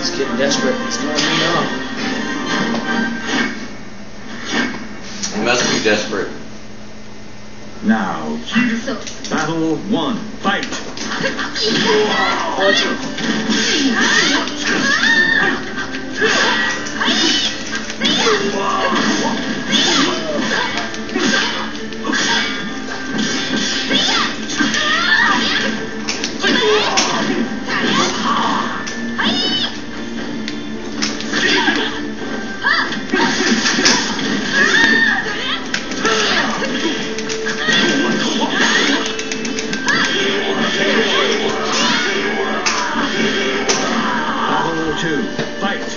He's getting desperate. He's going to know. He must be desperate. Now, battle 1, fight! Battle 2, fight!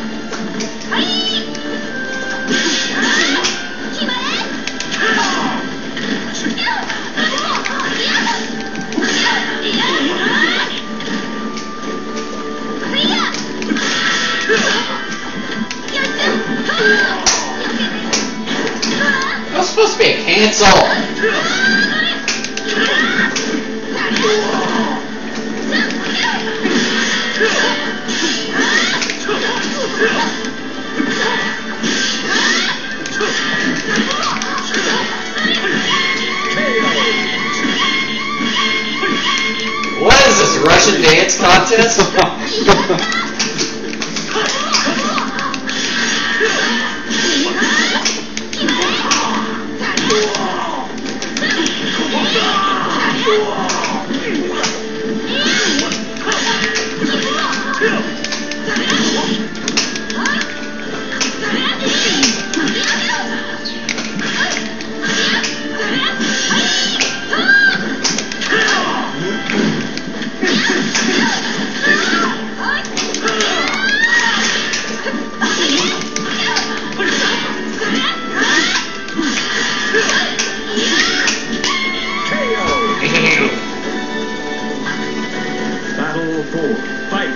That was supposed to be a cancel. What is this, Russian dance contest? Battle 4, fight!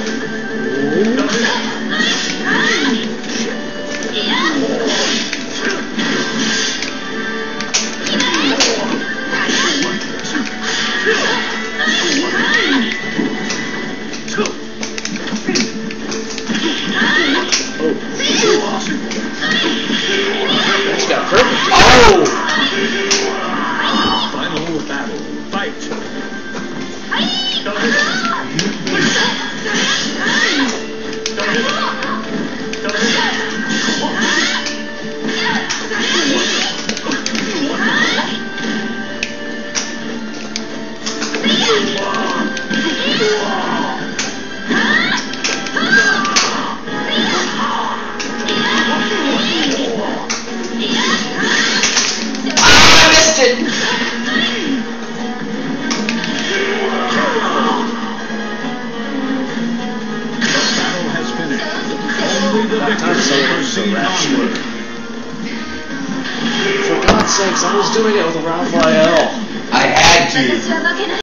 He's got perfect. Oh! Final battle, fight! I missed it! Battle has finished. Only the victor will proceed onward. For God's sakes, I was doing it with a Raphael. I had to.